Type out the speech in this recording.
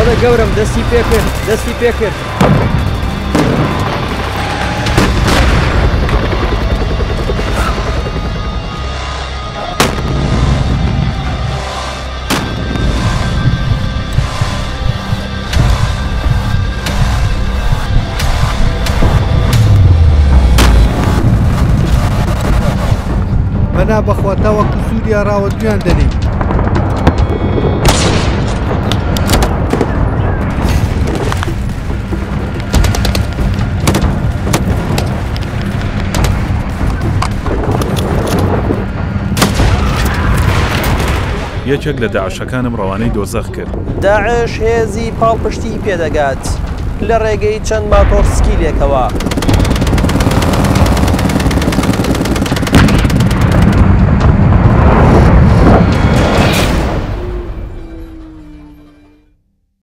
وەرە گەورم دەستی پێکرد بەنا بەخوا تاوەکو سووریا ڕاوەدویان دەنێ یەکێک لە داعشەکانم ڕەوانەی دۆزەخ کرد. داعش هێزی پاڵپشتی پێدەگات لە ڕێگەی چەند ماتۆرسکیلێکەوە.